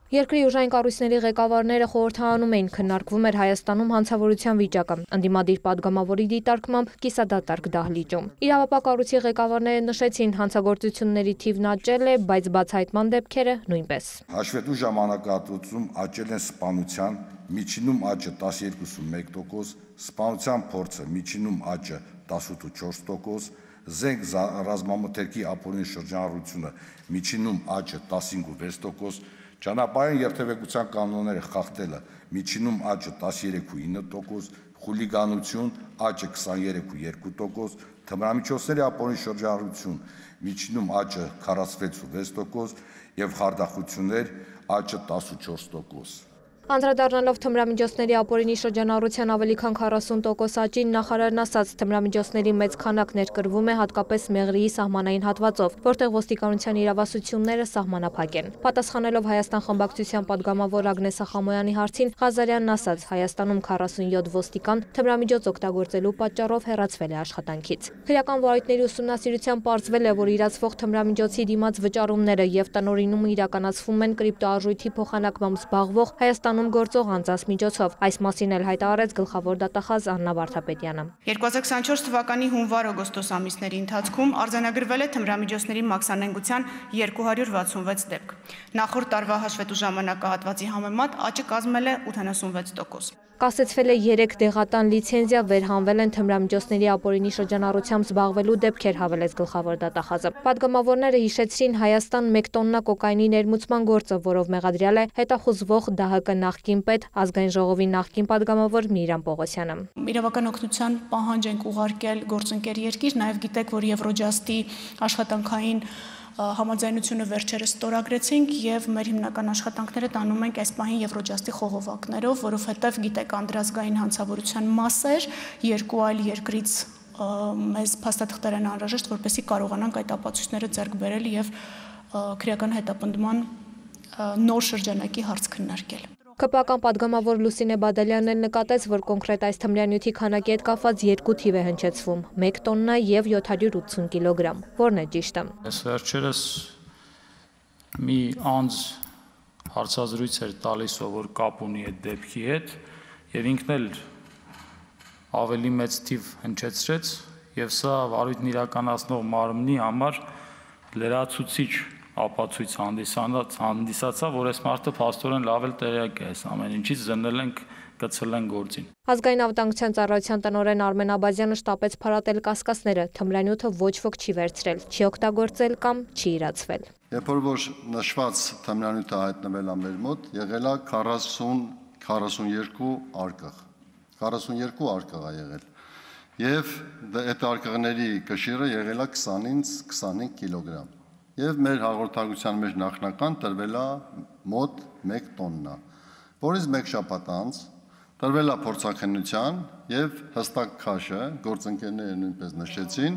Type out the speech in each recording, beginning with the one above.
Երկրի ուժային կառույցների ղեկավարները խորհրդանում էին, քննարկվում էր Հայաստանում հանցավորության վիճակը, ընդդիմադիր պատգամավորի դիտարկմամբ կիսադատարկ դահլիճում։ Իրավապահ կառույցի ղեկավարները նշեցին, հանցագործությունների թիվն աճել է, բայց բացահայտման դեպքերը նույնպես։ Հաշվետու ժամանակահատվածում աճել են սպանության միջինում աճը 12.1%, սպանության փորձը միջինում աճը 18.4%, զենք ռազմամթերքի ապօրինի շրջանառությունը միջինում աճը 15.6%, ճանապարհային երթևեկության կանոնները խախտելը միջինում աճը 13.9%, խուլիգանություն աճը 23.2%, թմրամիջոցների ապօրինի շրջանառություն միջինում աճը 46.6% եւ խարդախություններ աճը 14%։ Անդրադառնալով թմրամիջոցների ապօրինի շրջանառության ավելի քան 40% աճին, նախարարն ասաց, թմրամիջոցների մեծ քանակ ներկրվում է հատկապես Մեղրիի սահմանային հատվածով, որտեղ ոստիկանության իրավասությունները սահմանափակ են։ Պատասխանելով Հայաստան խմբակցության պատգամավոր Ագնես Ախամոյանի հարցին, Ղազարյանն ասաց, Հայաստանում 47 ոստիկան թմրամիջոց օգտագործելու պատճառով հեռացվել է աշխատանքից։ Քրեական վարույթների ուսումնասիրությամբ պարզվել է, որ իրացվող թմրամիջոցի դիմաց վճարումները եւ տնօրինումը իրականացվում են կրիպտոարժույթի փոխանակմամբ զբաղվող Հայաստանում գործող անձանց միջոցով։ Այս մասին էլ հայտարարեց գլխավոր դատախազ Աննա Վարդապետյանը։ 2024 թվականի հունվար-օգոստոս ամիսների ընթացքում արձանագրվել է թմրամիջոցների մաքսանենգության 266 դեպք։ Նախորդ տարվա հաշվետու ժամանակահատվածի համեմատ աճը կազմել է 86%։ Կասեցվել է 3 դեղատան լիցենզիա, վերհանվել են թմրամիջոցների ապօրինի շրջանառությամբ զբաղվելու դեպքեր, հավելեց գլխավոր դատախազը։ Պատգամավորները հիշեցրին Հայաստան 1 տոննա կոկայնի ներմուծման գործը, որով մեղադրյալ է հետախուզվող ԴՀԿ նախկին պետ, ազգային ժողովի նախկին պատգամավոր Միրամ Պողոսյանը։ Իրավական օգնության պահանջ ենք ուղարկել գործընկեր երկիր, նաև գիտեք, որ Եվրոջաստի աշխատանքային համաձայնությունը վերջերս ստորագրեցինք եւ մեր հիմնական աշխատանքները տանում ենք այս պահին Եվրոջաստի խողովակներով, որովհետեւ գիտեք անդրազգային հանցավորության մասեր երկու այլ երկրից մեզ փաստաթղթեր են անհրաժեշտ, որպեսզի կարողանանք այդ ապացույցները ձեռք բերել եւ քրեական հետապնդման նոր շրջանակի հարց քննարկել։ ԿՊԱ-կան պատգամավոր Լուսինե Բադալյանն էլ նկատեց, որ կոնկրետ այս թմրանյութի քանակի հետ կապված 2 թիվ է հնչեցվում՝ 1 տոննա եւ 780 կիլոգրամ։ Որն է ճիշտը։ Այս վերջերս մի անձ հարցազրույց էր տալիս, որ կապ ունի այդ դեպքի հետ, եւ ինքն էլ ավելի մեծ թիվ հնչեցրեց, եւ սա վարույթն իրականացնող մարմնի համար լրացուցիչ ապացույց հանդիսացավ, որ այս մարդը փաստորեն լավ էլ տեղյակ է այս ամեն ինչից, զննել ենք, գցել են գործին։ Ազգային անվտանգության ծառայության տնօրեն Արմեն Աբազյանը շտապեց փարատել կասկածները, թմրանյութը ոչ ոք չի վերցրել, չի օգտագործել կամ չի իրացվել։ Երբ որ նշված թմրանյութը հայտնվել է մեր մոտ, եղել է 42 արկղ։ 42 արկղ է եղել։ Եվ այդ արկղների կշիռը եղել է 20-ից 25 կիլոգրամ։ Եվ մեր հաղորդակցության մեջ նախնական տրվել է մոտ 1 տոննա, որից մեկ շաբաթ անց տրվել է փորձաքննության եւ հստակ քաշը գործընկերները նույնպես նշեցին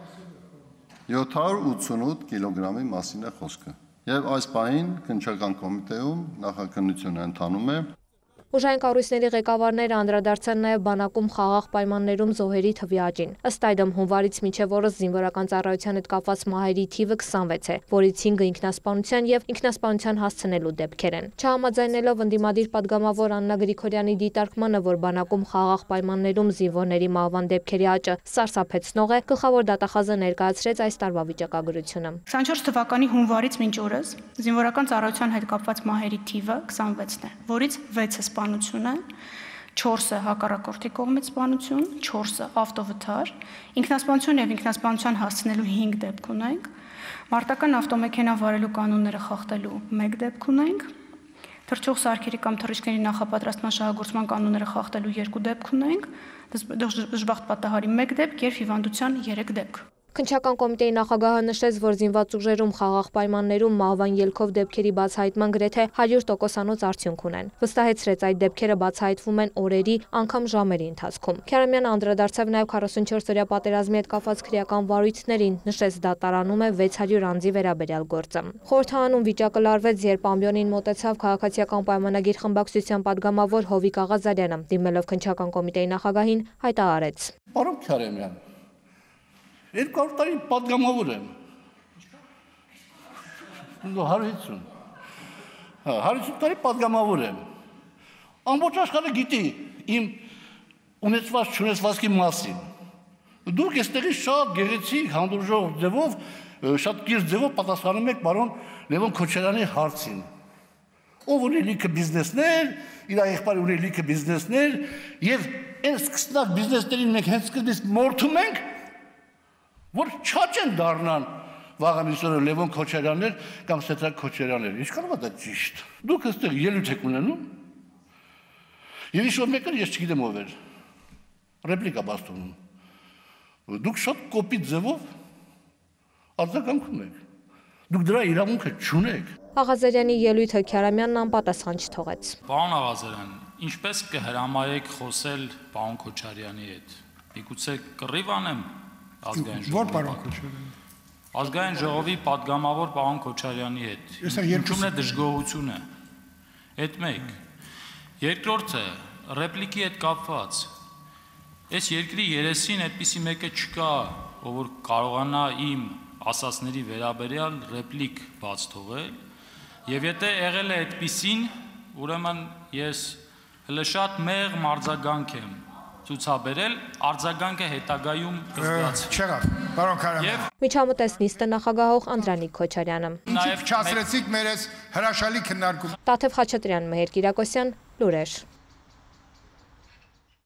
788 կիլոգրամի մասին է խոսքը։ Եվ այս պահին քննչական կոմիտեում նախաքննությունը ընթանում է։ Ուժային կառույցների ղեկավարները անդրադարձան նաև բանակում խաղաղ պայմաններում զոհերի թվի աճին։ Ըստ այդմ հունվարից մինչև օրս զինվորական ծառայության հետ կապված մահերի թիվը 26 է, որից 5-ը ինքնասպանության եւ ինքնասպանության հասցնելու դեպքեր են։ Չհամաձայնելով ընդդիմադիր պատգամավոր Աննա Գրիգորյանի դիտարկմանը, որ բանակում խաղաղ պայմաններում զինվորների մահվան դեպքերի աճը սարսափեցնող է, գլխավոր դատախազը ներկայացրեց այս տարվա վիճակագրությունը։ 24 թվականի հունվարից մինչ օրս զինվորական ծառայության հետ կապված մահերի թիվը 26-ն է, որից 6-ը սպանություն է, 4-ը հակառակորդի կողմից սպանություն, 4-ը ավտովթար, ինքնասպանություն եւ ինքնասպանության հասցնելու 5 դեպք ունենք, մարտական ավտոմեքենա վարելու կանոնները խախտելու 1 դեպք ունենք, թռչող սարքերի կամ թռիչքների նախապատրաստման շահագործման կանոնները խախտելու 2 դեպք ունենք, դժբախտ պատահարի 1 դեպք եւ հիվանդության 3 դեպք։ Քննչական կոմիտեի նախագահը նշեց, որ զինված ուժերում խաղաղ պայմաններում մահվան ելքով դեպքերի բացահայտման գրեթե 100%-անոց արդյունք ունեն։ Վստահեցրեց, այդ դեպքերը բացահայտվում են օրերի, անգամ ժամերի ընթացքում։ Քյարամյանը անդրադարձավ նաև 44-օրյա պատերազմի հետ կապված քրեական վարույթներին, նշեց, դա տարանում է 600 անձի վերաբերյալ գործը։ Խորհրդանում վիճակը լարվեց, երբ ամբիոնին մոտեցավ քաղաքացիական պայմանագիր խմբակցության պատգամավոր Հովիկ Աղազարյանը, դիմելով քննչական կոմիտեի նախագահին, հայտարարեց. Պարոն Քյարամյան, 200 տարի պատգամավոր եմ։ 150։ 50 տարի падգամավոր եմ։ Ամբողջ աշխարհը գիտի իմ ունեցված չունեցվածքի մասին։ Դուք այստեղի շատ գեղեցիկ հանդուրժող ձևով, շատ կիրճ ձևով պատասխանում եք պարոն Լևոն Քոչարյանի հարցին։ Ով ունի լիքը բիզնեսներ, իր եղբայրը ունի լիքը բիզնեսներ, եւ այն սկսնակ բիզնեսներին մենք հենց սկզբից մորթում ենք, որ չաճեն դառնան վաղամիսօրը Լևոն Քոչարյաններ կամ Սեդրակ Քոչարյաններ։ Ինչքանով է դա ճիշտ։ Դուք այստեղ ելույթ եք ունենում։ Եվ ինչ-որ մեկը ես չգիտեմ ով էր։ Ռեպլիկա բաստոնում։ Դուք շատ կոպիտ ձևով արձագանքում եք։ Դուք դրա իրավունքը չունեք։ Աղազարյանի ելույթը Քյարամյանն անպատասխան չթողեց։ Պարոն Աղազարյան, ինչպես կհրամայեք խոսել պարոն Քոչարյանի հետ։ Միգուցե կռիվ անեմ ազգային ժողովի։ Ո՞ր պարոն Քոչարյանի։ Ազգային ժողովի падգամավոր պարոն Քոչարյանի հետ։ Ինչու՞մն է դժգոհությունը։ Այդ մեկ։ Երկրորդը ռեպլիկի հետ կապված։ Այս երկրի երեսին այդպիսի մեկը չկա, ով որ կարողանա իմ ասածների վերաբերյալ ռեպլիկ բաց թողել, եւ եթե եղել է այդպիսին, ուրեմն ես հələ շատ մեղմ արձագանք եմ ցուցաբերել, արձագանքը հետագայում կզգացի։ Չեղավ, պարոն Քարամյան։ Միջամտեց նիստը նախագահող Անդրանիկ Քոչարյանը։ Ինչի՞ չասրեցիք մեր այս հրաշալի քննարկում։ Տաթև Խաչատրյան, Մհեր Կիրակոսյան, լուրեր։